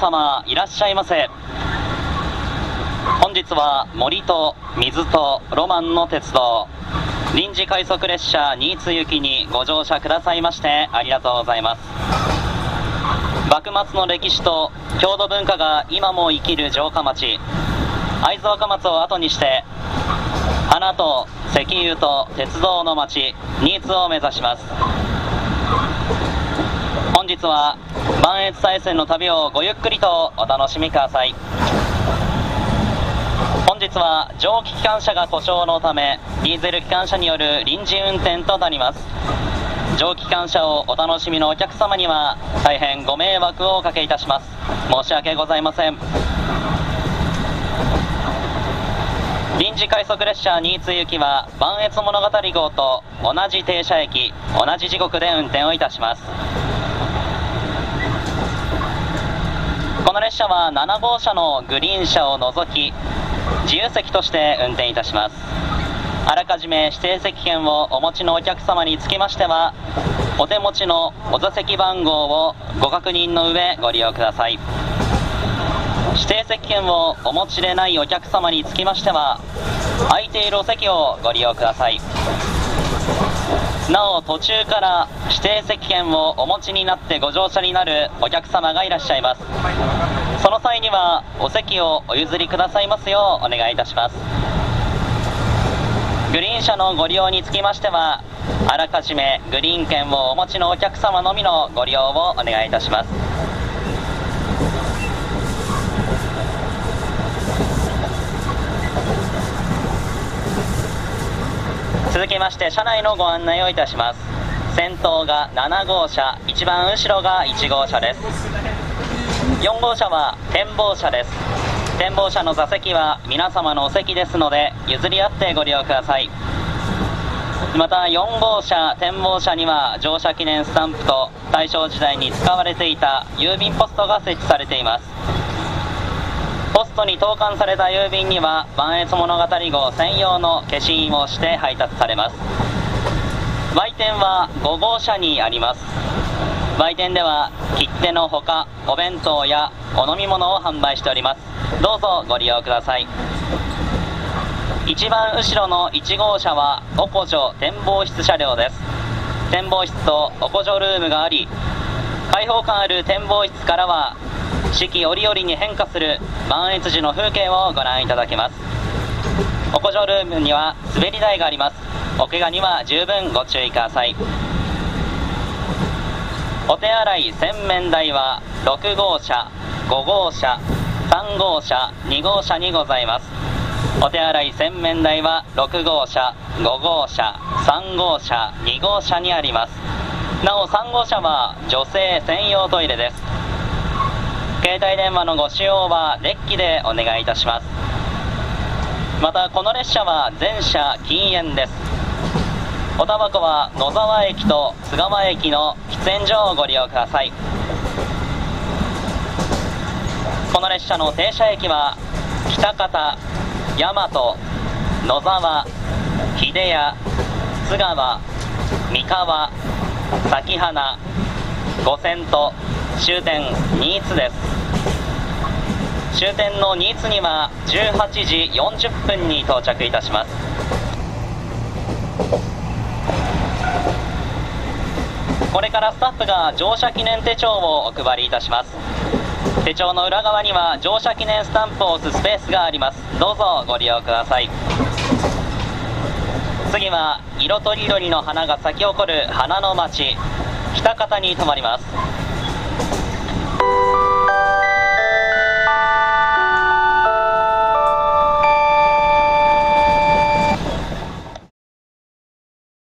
様いらっしゃいませ。本日は森と水とロマンの鉄道臨時快速列車新津行きにご乗車くださいましてありがとうございます。幕末の歴史と郷土文化が今も生きる城下町会津若松を後にして花と石油と鉄道の町新津を目指します。本日は磐越西線の旅をごゆっくりとお楽しみください。本日は蒸気機関車が故障のためディーゼル機関車による臨時運転となります。蒸気機関車をお楽しみのお客様には大変ご迷惑をおかけいたします。申し訳ございません。臨時快速列車新津行きは磐越物語号と同じ停車駅同じ時刻で運転をいたします。この列車は7号車のグリーン車を除き自由席として運転いたします。あらかじめ指定席券をお持ちのお客様につきましてはお手持ちのお座席番号をご確認の上ご利用ください。指定席券をお持ちでないお客様につきましては空いているお席をご利用ください。なお途中から指定席券をお持ちになってご乗車になるお客様がいらっしゃいます。その際にはお席をお譲りくださいますようお願いいたします。グリーン車のご利用につきましてはあらかじめグリーン券をお持ちのお客様のみのご利用をお願いいたします。続きまして車内のご案内をいたします。先頭が7号車、一番後ろが1号車です。4号車は展望車です。展望車の座席は皆様のお席ですので譲り合ってご利用ください。また4号車、展望車には乗車記念スタンプと大正時代に使われていた郵便ポストが設置されています。ポストに投函された郵便には磐越物語号専用の消印をして配達されます。売店は5号車にあります。売店では切手のほかお弁当やお飲み物を販売しております。どうぞご利用ください。一番後ろの1号車はおこじょ展望室車両です。展望室とおこじょルームがあり開放感ある展望室からは四季折々に変化する磐越時の風景をご覧いただけます。おこじょルームには滑り台があります。お怪我には十分ご注意ください。お手洗い洗面台は6号車、5号車、3号車、2号車にございます。お手洗い洗面台は6号車、5号車、3号車、2号車にあります。なお3号車は女性専用トイレです。携帯電話のご使用はデッキでお願いいたします。またこの列車は全車禁煙です。おタバコは野沢駅と津川駅の喫煙所をご利用ください。この列車の停車駅は喜多方、大和、野沢、秀谷、津川、三河、咲花、五泉と終点新津です。終点の新津には18時40分に到着いたします。これからスタッフが乗車記念手帳をお配りいたします。手帳の裏側には乗車記念スタンプを押すスペースがあります。どうぞご利用ください。次は色とりどりの花が咲き誇る花の町喜多方に停まります。